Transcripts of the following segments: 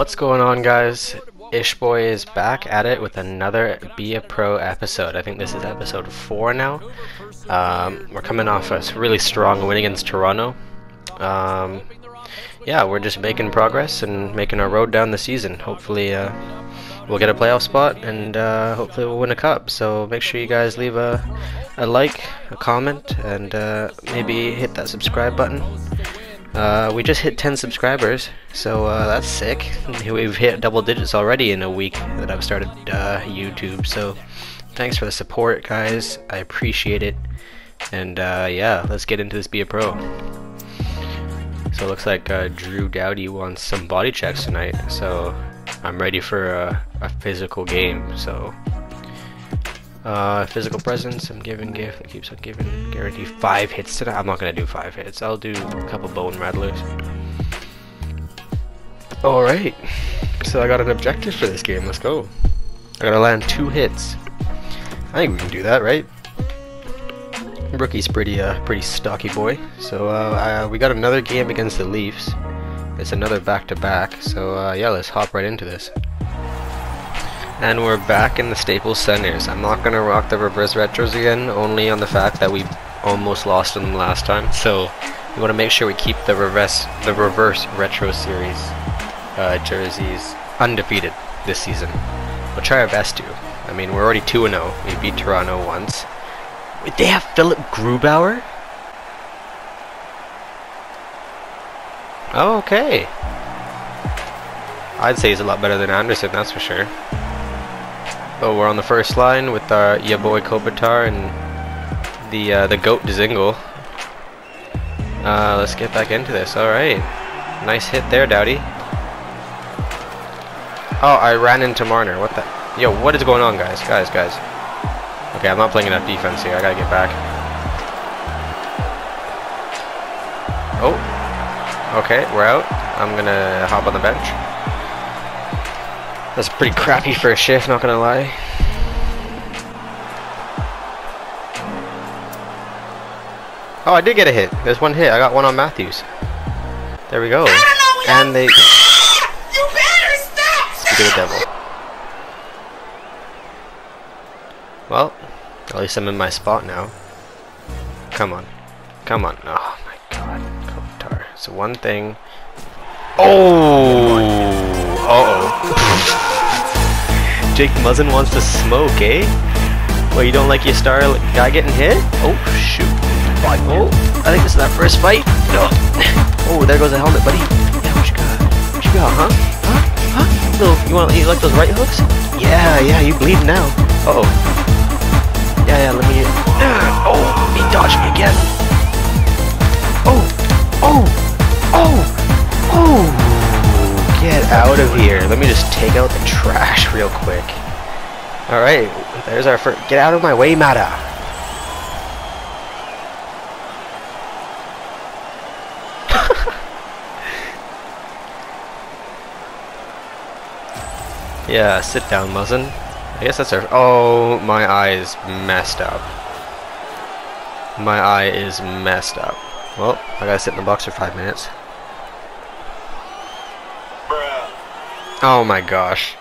What's going on, guys? Ishboy is back at it with another Be a Pro episode. I think this is episode 4 now. We're coming off a really strong win against Toronto. Yeah, we're just making progress and making our road down the season. Hopefully we'll get a playoff spot and hopefully we'll win a cup. So make sure you guys leave a like, a comment, and maybe hit that subscribe button. We just hit 10 subscribers, so that's sick. We've hit double digits already in a week that I've started YouTube, so thanks for the support, guys. I appreciate it. And yeah, let's get into this Be a Pro. So it looks like Drew Dowdy wants some body checks tonight, so I'm ready for a physical game. So physical presence, I'm giving gift that keeps on giving, guarantee 5 hits today. I'm not gonna do 5 hits, I'll do a couple bone rattlers. Alright, so I got an objective for this game, let's go. I gotta land 2 hits. I think we can do that, right? Rookie's pretty stocky boy. So we got another game against the Leafs. It's another back-to-back, so yeah, let's hop right into this. And we're back in the Staples Centers. I'm not gonna rock the reverse retros again, only on the fact that we almost lost them last time. So we want to make sure we keep the reverse retro series jerseys undefeated this season. We'll try our best to. I mean, we're already 2-0. We beat Toronto once. Wait, they have Philip Grubauer? Oh, okay. I'd say he's a lot better than Anderson, that's for sure. Oh, we're on the first line with our boy Kopitar and the goat Dzingel. Let's get back into this. All right, nice hit there, Dowdy. Oh, I ran into Marner. What the? Yo, what is going on, guys? Guys. Okay, I'm not playing enough defense here. I gotta get back. Oh, okay, we're out. I'm gonna hop on the bench. That's pretty crappy for a shift, not gonna lie. Oh, I did get a hit. There's one hit. I got one on Matthews. There we go. And they... You better stop! Speak of the devil. Well, at least I'm in my spot now. Come on. Come on. Oh my god. Kopitar. So one thing... Oh! Uh-oh. Jake Muzzin wants to smoke, eh? Well, you don't like your star guy getting hit? Oh, shoot. Oh, I think this is our first fight. Oh, there goes the helmet, buddy. Yeah, what you got? What you got, huh? Huh? You like those right hooks? Yeah, you bleeding now. Uh-oh. Yeah, let me... Oh, he dodged me again. Oh! Get out of here. Let me just take out the trash real quick. Alright, there's our first... Get out of my way, Mata! Yeah, sit down, Muzzin. I guess that's our... Oh, my eye is messed up. My eye is messed up. Well, I gotta sit in the box for 5 minutes. Oh my gosh.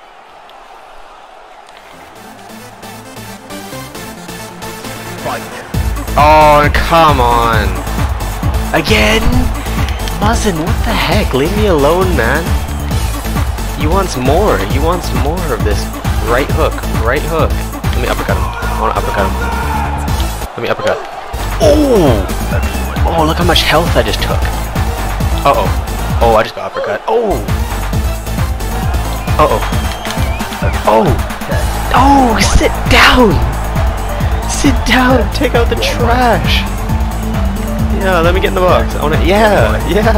Oh, come on. Again? Muzzin, what the heck? Leave me alone, man. He wants more. He wants more of this right hook. Right hook. Let me uppercut him. I want to uppercut him. Let me uppercut. Oh! Oh, look how much health I just took. Uh-oh. Oh, I just got uppercut. Oh! Uh-oh. Oh! Oh! Sit down! Sit down! Take out the trash! Yeah, let me get in the box. I wanna... Yeah!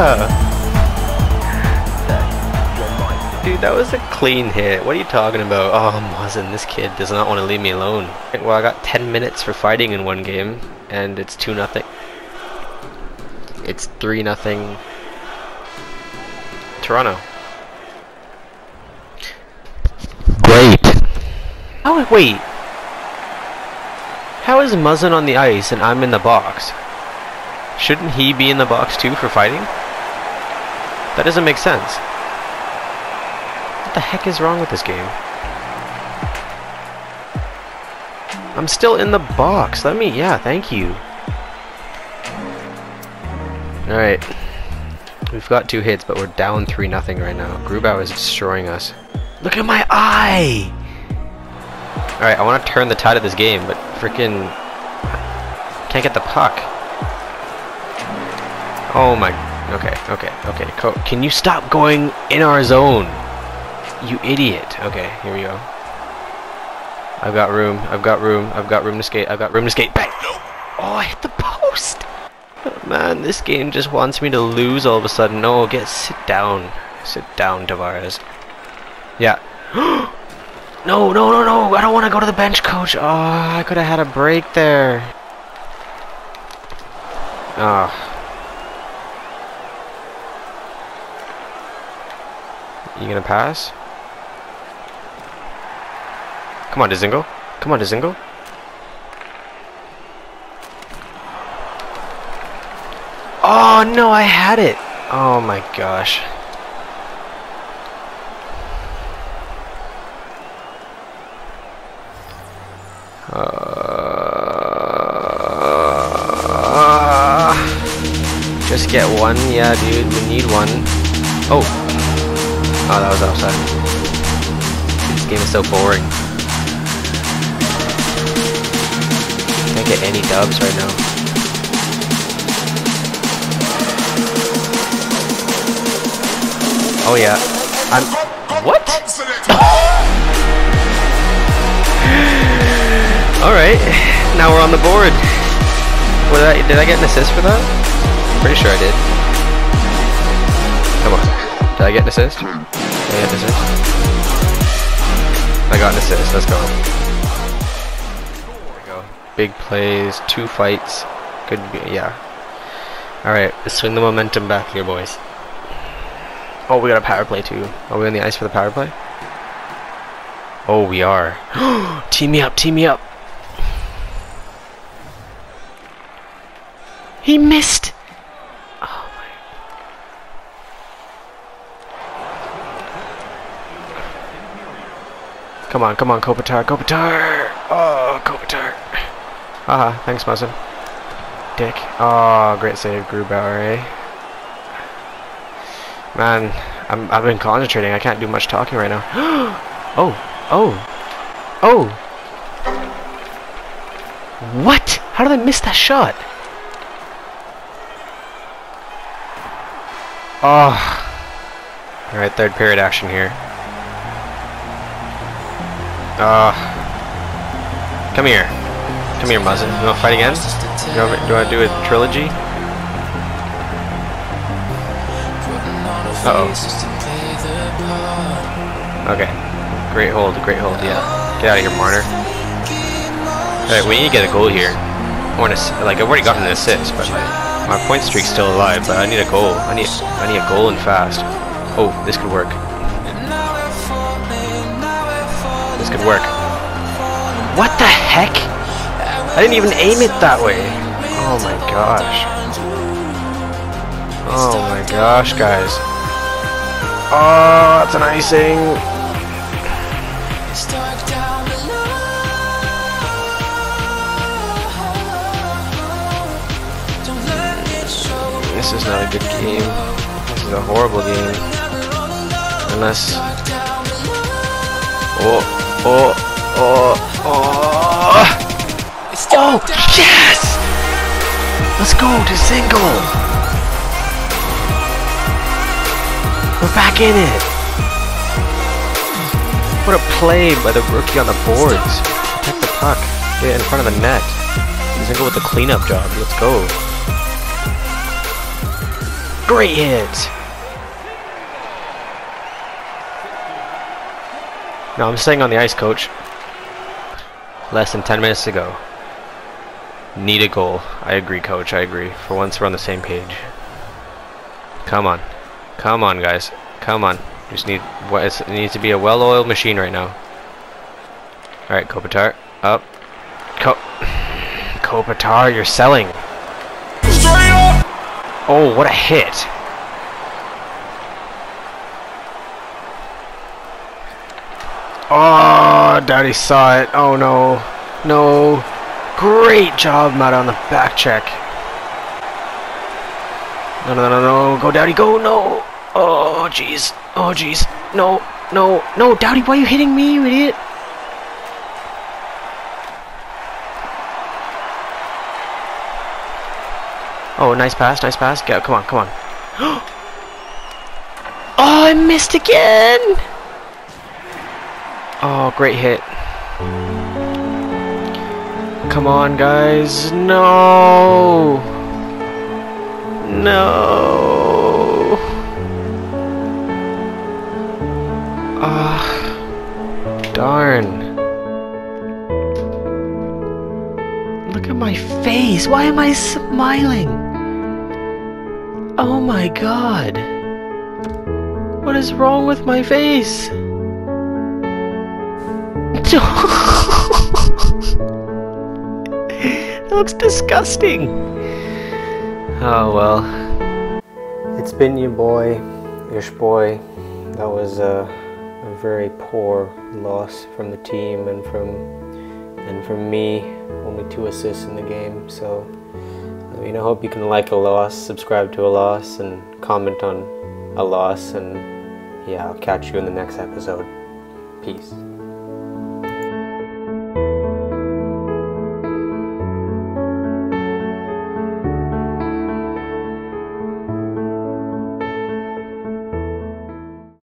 Dude, that was a clean hit. What are you talking about? Oh, Muzzin, this kid does not want to leave me alone. Well, I got 10 minutes for fighting in one game, and it's 2-0. It's 3-0. Toronto. Great. Oh, wait. How is Muzzin on the ice and I'm in the box? Shouldn't he be in the box too for fighting? That doesn't make sense. the heck is wrong with this game? I'm still in the box. Let me, yeah, thank you. Alright. We've got 2 hits, but we're down 3-0 right now. Grubauer is destroying us. Look at my eye! Alright, I want to turn the tide of this game, but freaking can't get the puck. Oh my, okay. Can you stop going in our zone? You idiot. Okay, here we go. I've got room to skate, Bang! Oh, I hit the post! Oh, man, this game just wants me to lose all of a sudden. No, sit down. Sit down, Tavares. Yeah. No, I don't want to go to the bench, coach. Oh, I could have had a break there. Oh. You gonna pass? Come on, Dzingel. Oh, no, I had it. Oh, my gosh. Just get one. Yeah, dude, we need one. Oh, that was outside. This game is so boring. Can't get any dubs right now. Oh yeah, what? All right, now we're on the board. Did I get an assist for that? I'm pretty sure I did. Come on, did I get an assist? I got an assist. Let's go. There we go. Big plays, 2 fights. Could be, yeah. All right, let's swing the momentum back here, boys. Oh, we got a power play too. Are we on the ice for the power play? Oh, we are. Team me up, team me up. He missed. Oh my. Come on, Kopitar. Oh, Kopitar. Haha, thanks, Muzzin. Dick. Oh, great save, Grubauer, eh? Man, I've been concentrating. I can't do much talking right now. Oh. What? How did I miss that shot? Oh. Alright, 3rd period action here. Come here. Come here, Muzzin. You want to fight again? Do you want to do a trilogy? Uh-oh. Okay. Great hold, yeah. Get out of here, Marner. Alright, we need to get a goal here. I've already gotten an assist, but my point streak's still alive, but I need a goal. I need a goal and fast. Oh, this could work. This could work. What the heck? I didn't even aim it that way. Oh my gosh. Oh my gosh, guys. Oh, that's an icing. This is not a good game. This is a horrible game. Unless... Oh, yes! Let's go to single. We're back in it. What a play by the rookie on the boards. Protect the puck. Get it in front of the net. Single with the cleanup job. Let's go. Great hit. No, I'm staying on the ice, coach. Less than 10 minutes to go. Need a goal. I agree, coach. I agree. For once, we're on the same page. Come on. Come on, guys. Come on. Just need it needs to be a well-oiled machine right now. All right, Kopitar. Up. Kopitar, you're selling. Oh, what a hit. Oh, Daddy saw it. Oh no. No. Great job, Matt, on the back check. No, no, no, no. Go, Daddy, go. No. Oh, jeez. Oh, jeez. No, no, no. Daddy, why are you hitting me, you idiot? Oh, nice pass, nice pass. Go, come on, come on. Oh, I missed again. Oh, great hit. Come on, guys. No. No. Ah, darn. Look at my face. Why am I smiling? Oh my god. What is wrong with my face? That looks disgusting. Oh well. It's been your boy, Ish Boy. That was a very poor loss from the team and from me. Only 2 assists in the game. So I mean, I hope you can like a loss, subscribe to a loss, and comment on a loss. And yeah, I'll catch you in the next episode. Peace.